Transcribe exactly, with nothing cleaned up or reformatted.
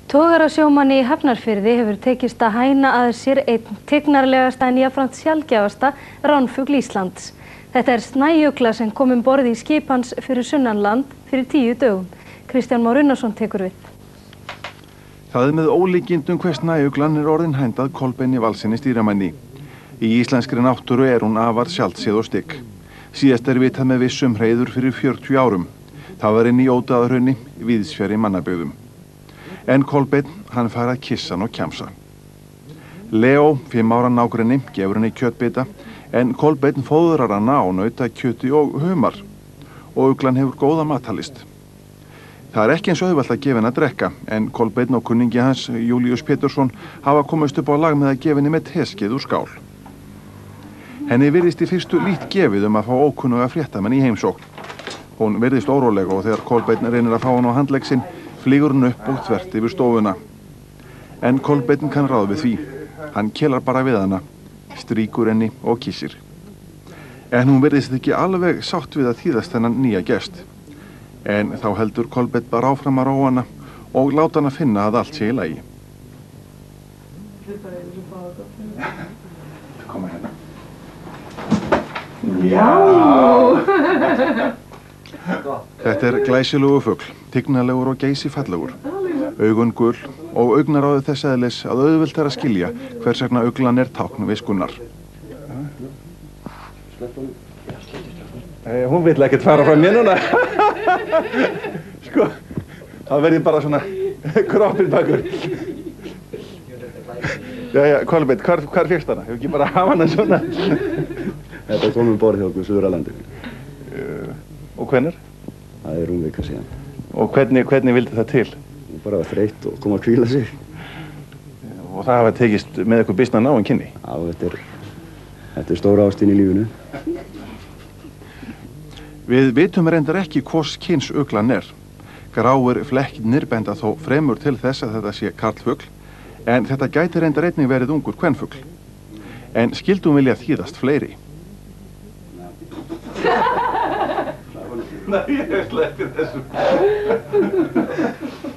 Togarasjómanni í Hafnarfirði hefur tekist að hæna að sér einn tignarlegasta en jafnframt sjaldgæfasta ránfugl Íslands. Þetta er snæugla sem kom um borð í skip hans fyrir sunnanland fyrir tíu dögum. Kristján Már Unnarsson tekur við. Það er með ólíkindum hver snæuglan er orðin hændað Kolbeini Valssyni stýrimanni. Í íslenskri náttúru er hún afar sjaldséð og stygg. Síðast er vitað með vissum hreiður fyrir fjörutíu árum. Það var inn í Ódáðahrauni, víðsfjarri mannabyggðum. En Kolbeinn, hann fær að kissa hann og kjamsa. Leo, fimm ára nágrenni, gefur henni kjötbita, en Kolbeinn fóðrar hana á nautakjöti og humar. Og uglan hefur góða matarlyst. Það er ekki eins auðvelt að gefa henni að drekka, en Kolbeinn og kunningi hans, Júlíus Pétursson, hafa komist upp á lag með að gefa henni með teskeið úr skál. Henni virðist í fyrstu lít gefið um að fá ókunnuga fréttamenn í heimsókn. Hún virðist órólega og þegar Kolbeinn reynir að fá hann á handlegg sinn, flýgur hann upp og þvert yfir stofuna. En Kolbeinn kann ráð við því. Hann kelar bara við hana, strýkur henni og kissir. En hún virðist ekki alveg sátt við að þýðast þennan nýja gest. En þá heldur Kolbeinn bara áfram að róa hana og láta hana finna að allt sé í lagi. Koma hérna. Já! Þetta er glæsilegur fugl, tignarlegur og geysifallegur. Augun gul og augnaráðið þess eðlis að auðvelt er að skilja hvers vegna uglan er tákn viskunnar. Eh, hún vill ekkert fara frá mér núna. Sko, það verði bara svona kroppin bakur. Jæja, Kolbeinn, hvar, hvar fékkst hana? Hefur ekki bara hafa hana svona? Þetta kom um borð hjá okkur Suðurlandi. Uh, og hvenær? Það er um vika síðan. Og hvernig, hvernig vildi það til? Hún bara var þreytt og kom að hvíla sig. Og það hafa tekist með eitthvað býsna náinn kynni? Já, þetta er, þetta er stóra ástin í lífinu. Við vitum reyndar ekki hvors kyns uglan er. Gráir flekkirnir benda þó fremur til þess að þetta sé karlfugl, en þetta gæti reyndar einnig verið ungur kvenfugl. En skildum vilja þýðast fleiri. Nei, ég sleppir þessu.